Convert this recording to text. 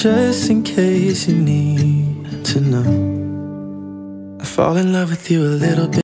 just in case you need to know. I fall in love with you a little bit.